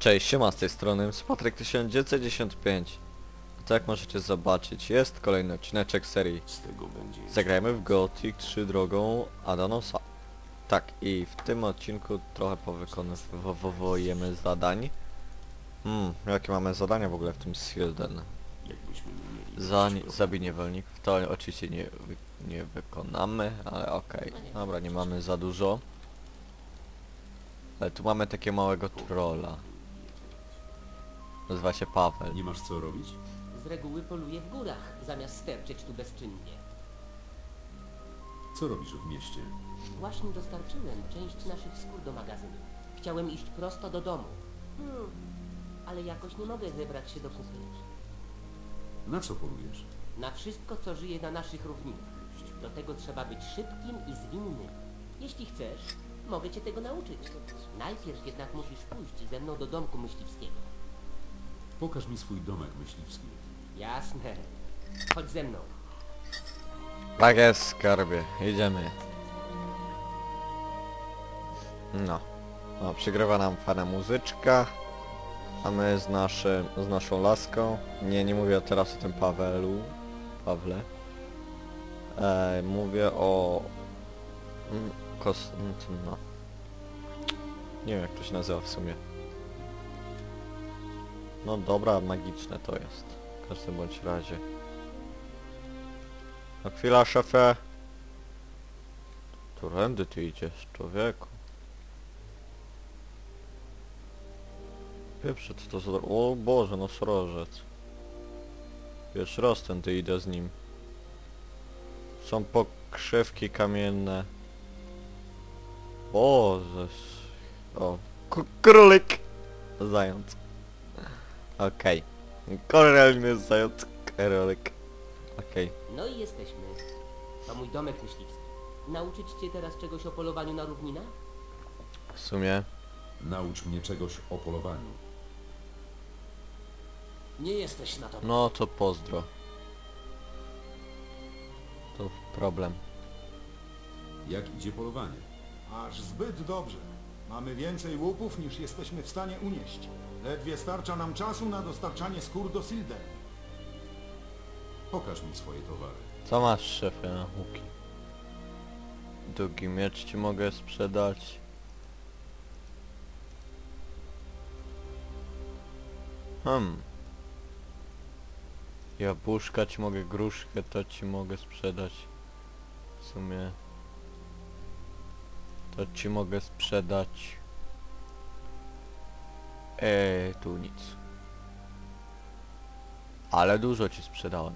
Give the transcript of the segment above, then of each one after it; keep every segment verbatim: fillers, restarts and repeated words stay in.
Cześć, siema, z tej strony Patryk tysiąc dziewięćset dziewięćdziesiąt pięć. To jak możecie zobaczyć, jest kolejny odcineczek serii Z tego będzie. Zagrajmy w Gothic trzy drogą Adanosa. Tak, i w tym odcinku trochę powykonujemy zadań. Hmm, jakie mamy zadania w ogóle w tym Silden? Jakbyśmy nie mieli. Zań, zabij niewolników, to oczywiście nie, wy, nie wykonamy, ale okej. Okay. Dobra, nie mamy za dużo. Ale tu mamy takiego małego trolla. Nazywa się Paweł. Nie masz co robić? Z reguły poluję w górach, zamiast sterczeć tu bezczynnie. Co robisz w mieście? Właśnie dostarczyłem część naszych skór do magazynu. Chciałem iść prosto do domu. Hmm, ale jakoś nie mogę zebrać się do kupy. Na co polujesz? Na wszystko, co żyje na naszych równinach. Do tego trzeba być szybkim i zwinnym. Jeśli chcesz, mogę cię tego nauczyć. Najpierw jednak musisz pójść ze mną do domku myśliwskiego. Pokaż mi swój domek myśliwski. Jasne. Chodź ze mną. Tak jest, skarbie. Idziemy. No. No, przygrywa nam fajna muzyczka. A my z naszym, z naszą laską. Nie, nie mówię teraz o tym Pawelu. Pawle. E, mówię o... Mm, kos... mm, tym, no. Nie wiem jak to się nazywa w sumie. No dobra, magiczne to jest. W każdym bądź razie. No chwila, szefie. Którędy ty idziesz, człowieku? Pieprze, co to za... O Boże, no srożec. Wiesz, raz tędy idę z nim. Są pokrzywki kamienne. Boże. O, k królik. Zając. Okej. Okay. Kolejny zając, królik. Okej. Okay. No i jesteśmy. To mój domek myśliwski. Nauczyć cię teraz czegoś o polowaniu na równinach? W sumie... Naucz mnie czegoś o polowaniu. Nie jesteś na to. No to pozdro. To problem. Jak idzie polowanie? Aż zbyt dobrze. Mamy więcej łupów niż jesteśmy w stanie unieść. Ledwie starcza nam czasu na dostarczanie skór do Silden. Pokaż mi swoje towary. Co masz, szefie, na łuki? Długi miecz ci mogę sprzedać. Hmm. Jabłuszka ci mogę, gruszkę to ci mogę sprzedać. W sumie... To ci mogę sprzedać. Eee, tu nic. Ale dużo ci sprzedałem.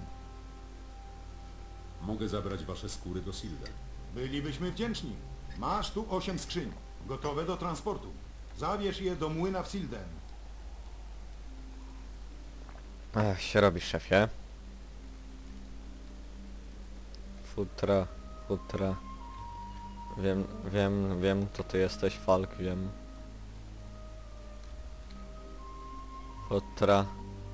Mogę zabrać wasze skóry do Silden. Bylibyśmy wdzięczni. Masz tu osiem skrzyń, gotowe do transportu. Zabierz je do młyna w Silden. Ach, się robi, szefie. Futra, futra. Wiem, wiem, wiem, to ty jesteś, Falk, wiem. Futra.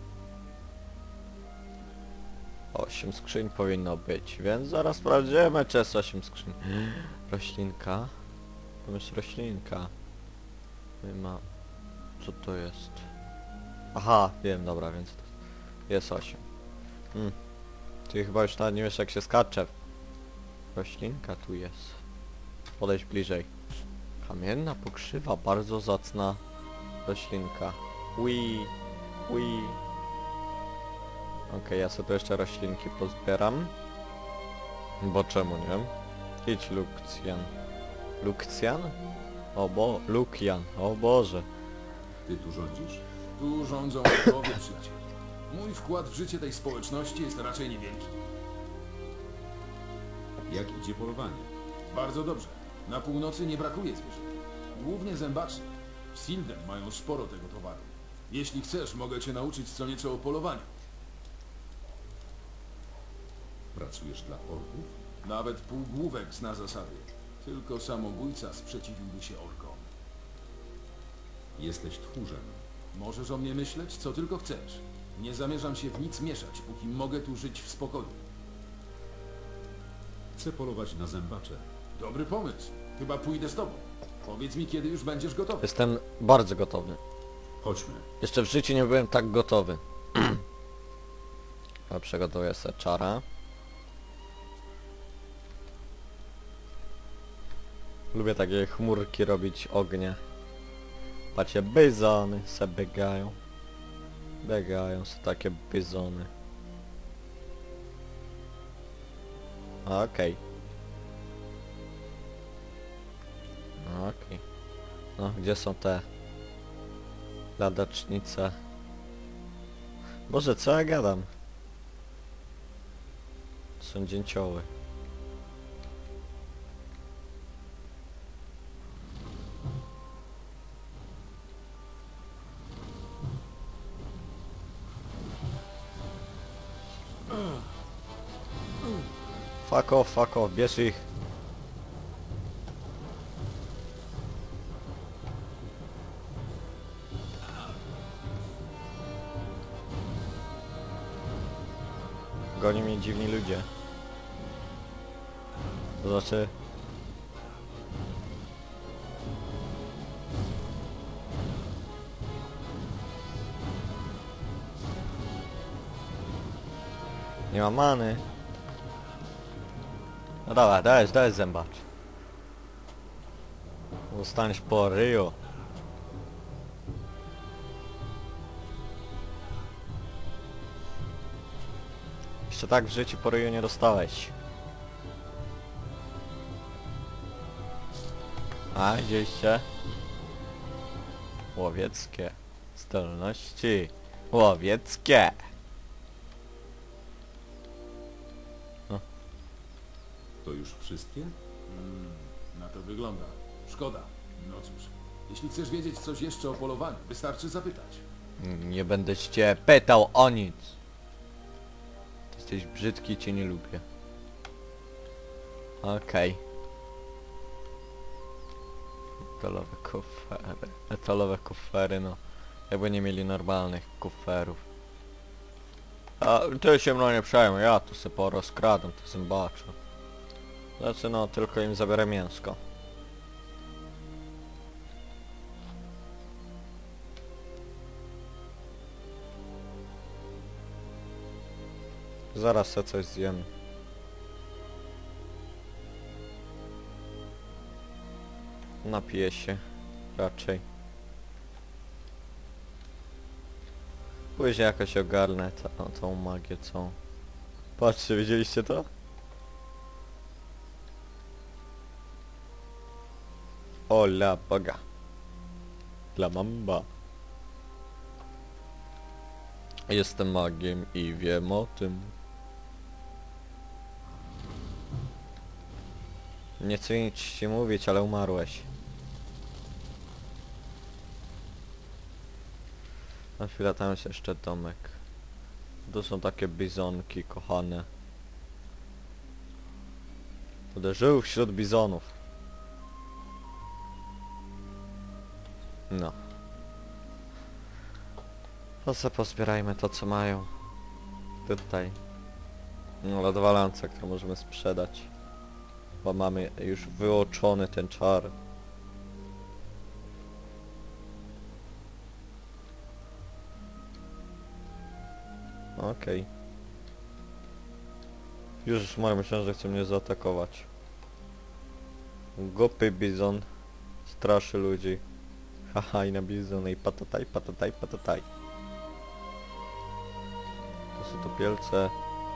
Osiem skrzyń powinno być, więc zaraz sprawdzimy, czy jest osiem skrzyń. Roślinka. Tam jest roślinka. Nie ma... Co to jest? Aha, wiem, dobra, więc to jest osiem. Hmm. Ty chyba już nawet nie wiesz jak się skacze. Roślinka tu jest. Podejdź bliżej. Kamienna pokrzywa, bardzo zacna roślinka. Ui, ui. Okej, okay, ja sobie tu jeszcze roślinki pozbieram. Bo czemu nie? Idź, Lukcjan. Lukcjan? O bo... Lukian, o Boże. Ty tu rządzisz? Tu rządzą bogowie, przyjaciel. Mój wkład w życie tej społeczności jest raczej niewielki. Jak idzie polowanie? Bardzo dobrze. Na północy nie brakuje zwierząt. Głównie zębaczy. W Silden mają sporo tego towaru. Jeśli chcesz, mogę cię nauczyć co nieco o polowaniu. Pracujesz dla orków? Nawet półgłówek zna zasady. Tylko samobójca sprzeciwiłby się orkom. Jesteś tchórzem. Możesz o mnie myśleć, co tylko chcesz. Nie zamierzam się w nic mieszać, póki mogę tu żyć w spokoju. Chcę polować na zębacze. Dobry pomysł. Chyba pójdę z tobą. Powiedz mi, kiedy już będziesz gotowy. Jestem bardzo gotowy. Chodźmy. Jeszcze w życiu nie byłem tak gotowy. Ale przygotuję sobie czara. Lubię takie chmurki robić, ognie. Patrzcie, byzony se biegają. Biegają se takie byzony. Okej. Okej. No, gdzie są te ladacznice? Boże, co ja gadam? Są dzięcioły. Fuck off, fuck off, bierz ich. Goni mnie dziwni ludzie. To znaczy... Nie ma many. No dobra, dajesz, dajesz zębacz. Zostaniesz po ryju. Jeszcze tak w życiu po ryju nie dostałeś. A, widzieliście? Łowieckie zdolności. Łowieckie. To już wszystkie? Mm, na to wygląda. Szkoda. No cóż, jeśli chcesz wiedzieć coś jeszcze o polowaniu, wystarczy zapytać. Nie będę cię pytał o nic. Jesteś brzydki, cię nie lubię. Okej. Metalowe kufery. Metalowe kufery, no. Jakby nie mieli normalnych kuferów. A ty się mną nie przejmuj, ja tu se porozkradam, to zębacze. Znaczy no, tylko im zabiorę mięsko. Zaraz se coś zjem. Napiję się. Raczej. Później jakoś ogarnę ta, tą magię, co... Patrzcie, widzieliście to? O la boga. La mamba. Jestem magiem i wiem o tym. Nie chcę nic ci mówić, ale umarłeś. Na chwilę tam jest jeszcze domek. To są takie bizonki, kochane. Będę żył wśród bizonów. No. To sobie pozbierajmy to, co mają. Tutaj. No, lodowalance, które możemy sprzedać. Bo mamy już wyuczony ten czar. Okej. Okay. Już moja myślałem, że chce mnie zaatakować. Głupi bizon straszy ludzi. Haha, i na bizon, i patataj, patataj, patataj. To są topielce.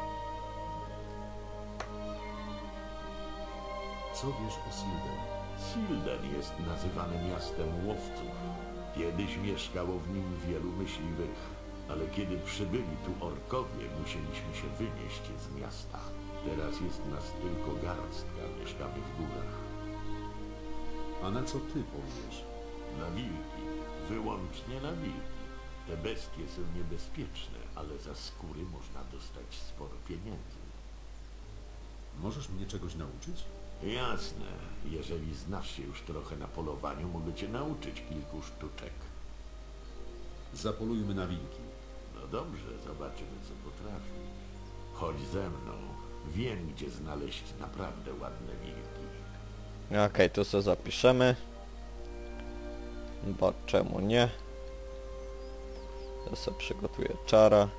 Co wiesz o Silden? Silden jest nazywany miastem łowców. Kiedyś mieszkało w nim wielu myśliwych, ale kiedy przybyli tu orkowie, musieliśmy się wynieść z miasta. Teraz jest nas tylko garstka, mieszkamy w górach. A na co ty polujesz? Na wilki, wyłącznie na wilki. Te bestie są niebezpieczne, ale za skóry można dostać sporo pieniędzy. Możesz mnie czegoś nauczyć? Jasne, jeżeli znasz się już trochę na polowaniu, mogę cię nauczyć kilku sztuczek. Zapolujmy na wilki. No dobrze, zobaczymy co potrafisz. Chodź ze mną. Wiem, gdzie znaleźć naprawdę ładne wilki. Okej, okay, to co zapiszemy. Bo czemu nie? Ja sobie przygotuję czara.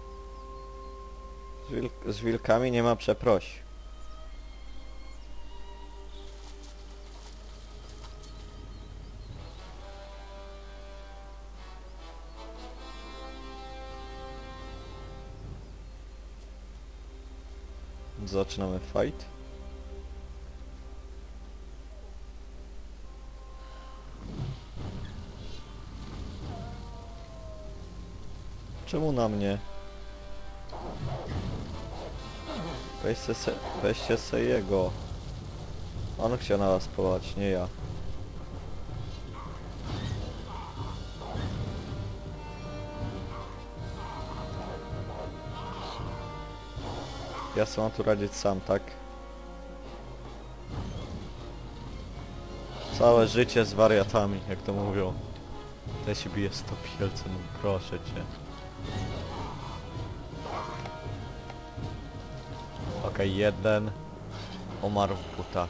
Z, wilk z wilkami nie ma przeproś. Zaczynamy fight. Czemu na mnie? Weźcie se, weźcie se jego. On chciał na was polować, nie ja. Ja sobie mam tu radzić sam, tak? Całe życie z wariatami, jak to mówią. Ja się bije sto pielcem, proszę cię. Okej, okay, jeden umarł w butach.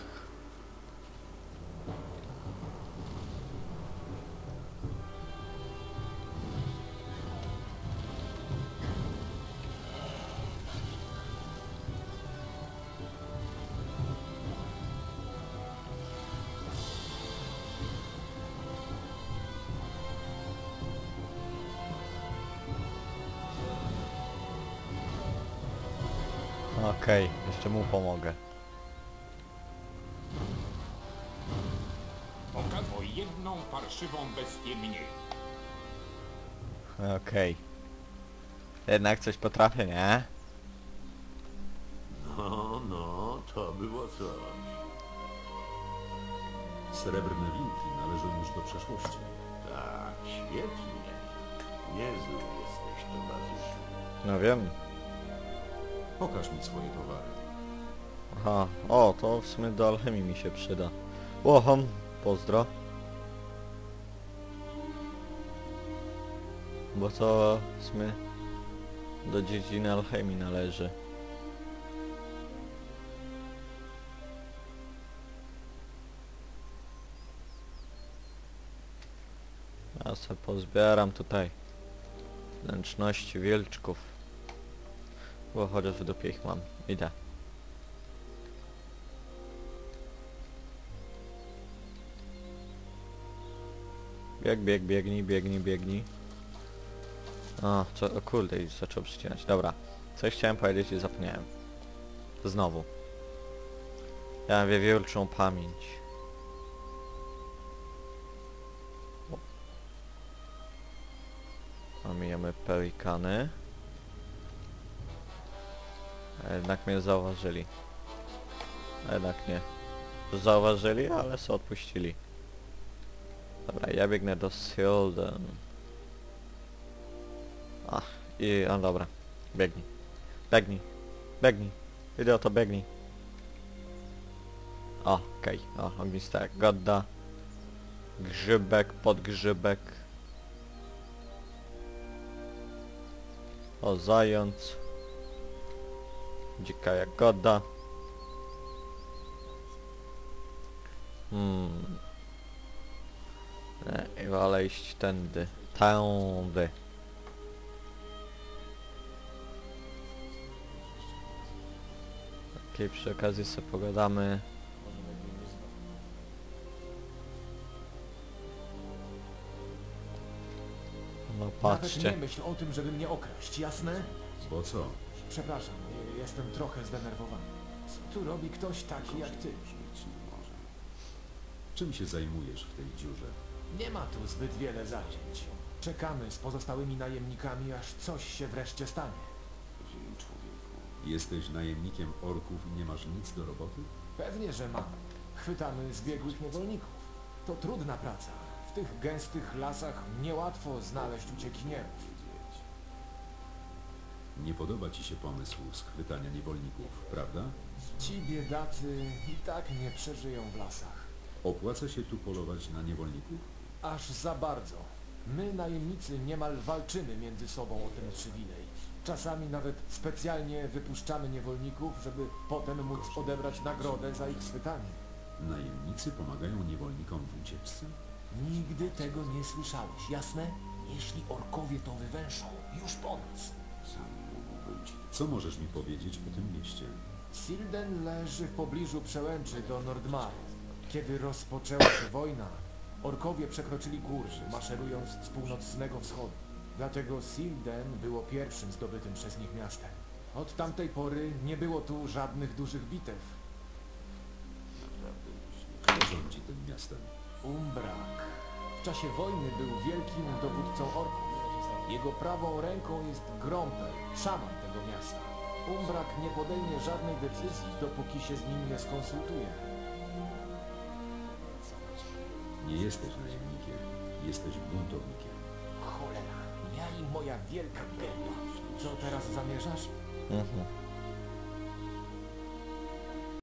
Okej, okay, jeszcze mu pomogę. Pokaż o jedną parszywą bestię mniej. Okej. Okay. Jednak coś potrafię, nie? No, no, to było coś. Srebrne wilki należą już do przeszłości. Tak, świetnie. Niezły jesteś, towarzyszu. No wiem. Pokaż mi swoje towary. Aha, o, to w sumie do alchemii mi się przyda. Łohom, pozdro. Bo to w sumie do dziedziny alchemii należy. Ja sobie pozbieram tutaj wnętrzności wilczków. Bo chociaż w dupie ich mam. Idę. Bieg, bieg, biegnij, biegnij, biegnij. O, co, o kurde, już zaczął przycinać. Dobra. Coś chciałem powiedzieć i zapomniałem. Znowu. Ja mam wiewiórczą pamięć. Omijamy pelikany. A jednak mnie zauważyli. A jednak nie. Zauważyli, ale se odpuścili. Dobra, ja biegnę do Sylden. Ach, i... a dobra. Biegnij. Biegnij. Biegnij. Idioto, biegnij. O, okej. Okay. O, ognista jak Godda. Grzybek, podgrzybek. O, zając. Dzika jagoda. Hmm. Nie, i wolę iść tędy. Tędy. Okej, przy okazji sobie pogadamy. No Nawet patrzcie. nie myśl o tym, żeby mnie okraść, jasne? Bo co? Przepraszam, y, jestem trochę zdenerwowany. Tu robi ktoś taki jak ty. Czym się zajmujesz w tej dziurze? Nie ma tu zbyt wiele zacięć. Czekamy z pozostałymi najemnikami, aż coś się wreszcie stanie. Jesteś najemnikiem orków i nie masz nic do roboty? Pewnie, że mam. Chwytamy zbiegłych niewolników. To trudna praca. W tych gęstych lasach niełatwo znaleźć uciekinierów. Nie podoba ci się pomysł schwytania niewolników, prawda? Ci biedacy i tak nie przeżyją w lasach. Opłaca się tu polować na niewolników? Aż za bardzo. My, najemnicy, niemal walczymy między sobą o ten przywilej. Czasami nawet specjalnie wypuszczamy niewolników, żeby potem móc odebrać nagrodę za ich schwytanie. Najemnicy pomagają niewolnikom w ucieczce? Nigdy tego nie słyszałeś, jasne? Jeśli orkowie to wywęszą, już po nas. Co możesz mi powiedzieć o tym mieście? Silden leży w pobliżu przełęczy do Nordmaru. Kiedy rozpoczęła się wojna, orkowie przekroczyli góry, maszerując z północnego wschodu. Dlatego Silden było pierwszym zdobytym przez nich miastem. Od tamtej pory nie było tu żadnych dużych bitew. Kto rządzi tym miastem? Umbrak w czasie wojny był wielkim dowódcą orków. Jego prawą ręką jest Gromper, szaman tego miasta. Umbrak nie podejmie żadnej decyzji, dopóki się z nim nie skonsultuje. Nie jesteś najemnikiem, jesteś buntownikiem. Cholera, ja i moja wielka gęba. Co teraz zamierzasz? Mhm.